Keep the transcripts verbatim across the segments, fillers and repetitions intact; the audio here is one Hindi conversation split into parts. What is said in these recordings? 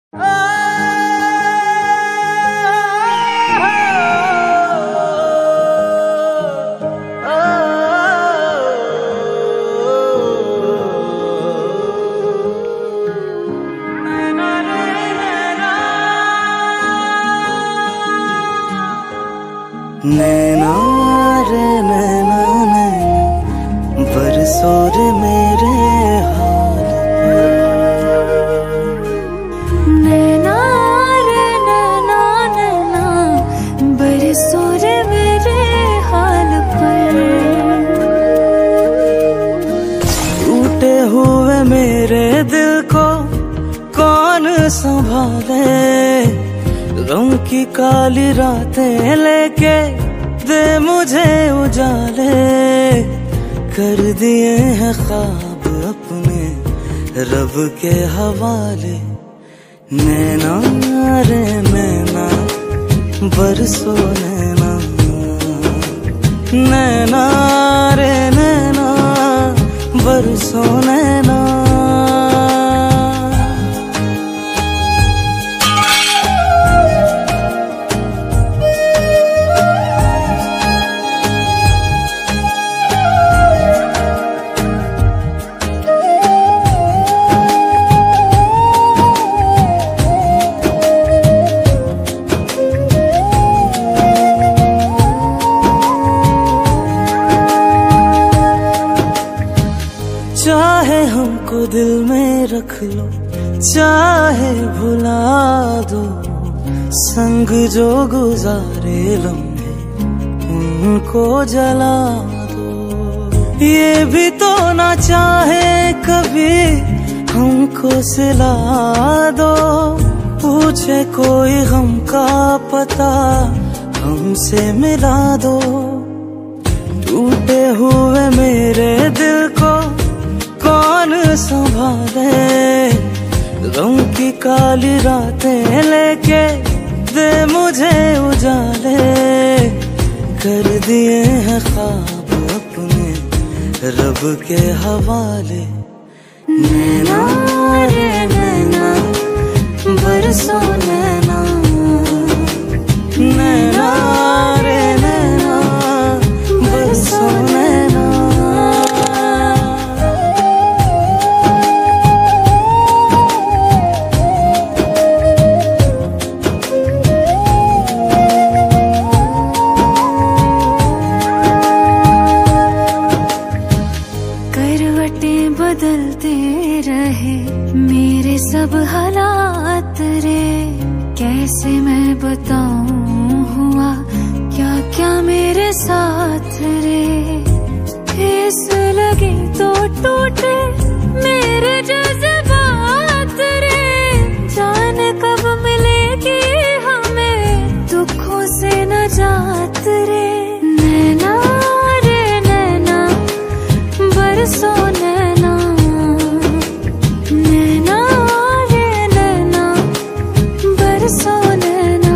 नैना रे नैना नैना बरसो रे मेरे हाल पर। नैना रे नैना नैना बरसो रे मेरे हाल पर। टूटे हुए मेरे दिल को कौन संभाले, गम की काली रातें लेके दे मुझे उजाले। कर दिए हैं ख्वाब अपने रब के हवाले। नैना रे नैना बरसो नैना, नैना रे नैना बरसो नैना। चाहे हमको दिल में रख लो, चाहे भुला दो, संग जो गुजारे लम्हे उनको जला दो। ये भी तो ना चाहे कभी हमको सिला दो, पूछे कोई गम का पता हमसे मिला दो। टूटे हुए मेरे दिल को कौन संभाले, गम की काली रातें लेके दे मुझे उजाले। कर दिए हैं ख्वाब अपने रब के हवाले। नैना रे नैना बरसो नैना, नैना रे नैना बरसो नैना। बदलते रहे मेरे सब हालात रे, कैसे मैं बताऊं हुआ क्या क्या मेरे साथ रे। ठेस लगी तो टूटे मेरे जज्बात रे, जाने कब मिलेगी हमें दुखों से नजात रे। नैना रे नैना बरसो नैना, नैना रे नैना बरसो नैना।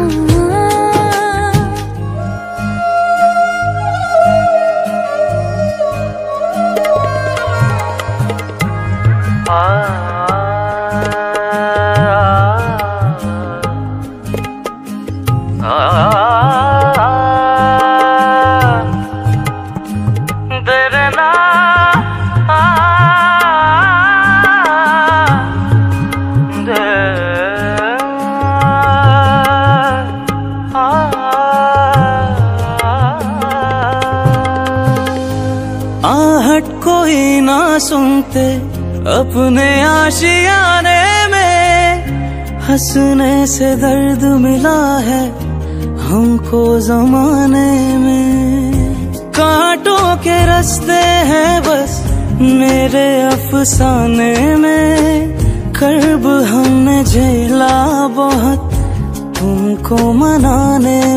आहट कोई ना सुनते अपने आशियाने में, हंसने से दर्द मिला है हमको जमाने में। कांटों के रास्ते हैं बस मेरे अफसाने में, कर्ब हमने झेला बहुत तुमको मनाने